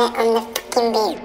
Garner on the fucking beat.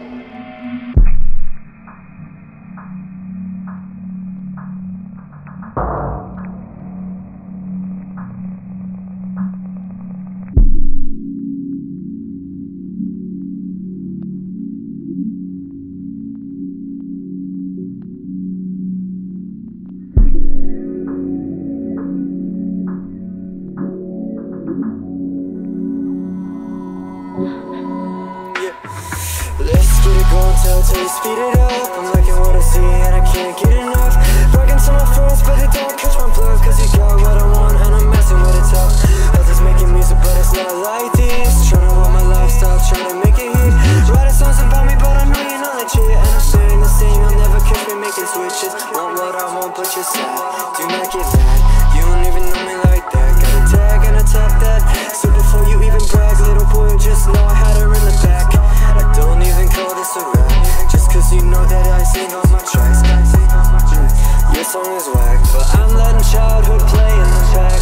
Let's get it going till you speed it up. I'm liking what I see and I can't get enough. Bragging to my friends but they don't catch my bluff, cause you got what I want and I'm messing with it tough. Others making music but it's not like this. Trying to want my lifestyle, trying to make it hit. Writing songs about me but I know you're not legit. And I'm saying the same, you'll never catch me making switches. Want what I want but you're sad, do not get mad. You don't even know me like that. Got a tag and a top that. So before you even brag, little boy, just know I had her in the back. I don't even call this a rap, just cause you know that I sing on my tracks. Your song is whack, but I'm letting childhood play in the back.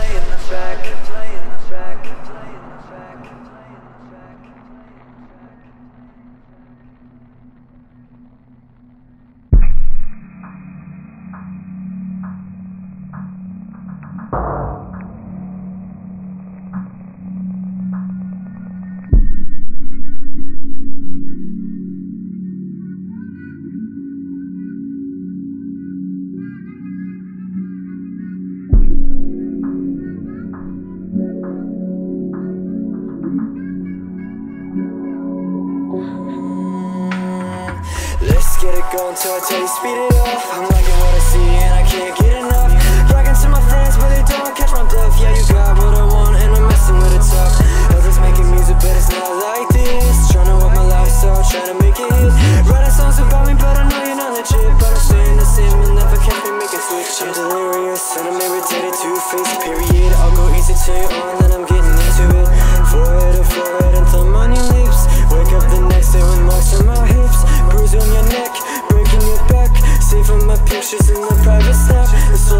Let's get it going till I tell you speed it up. I'm liking what I see and I can't get enough. Bragging to my friends but they don't catch my bluff. Yeah, you got what I want and I'm messing with it tough. Others making music but it's not like this. Trying to work my lifestyle, trying to make it hit. Writing songs about me but I know you're not legit. But I'm saying the same, you'll never catch me making switches. I'm delirious and I'm irritated, two-faced, period. I'll go easy till you're on, then I'm getting into it. Forehead to forehead and thumb on your lips. Wake up the next day with marks on my hips. Bruise on your neck, breaking your back. Saving my pictures in the private snap.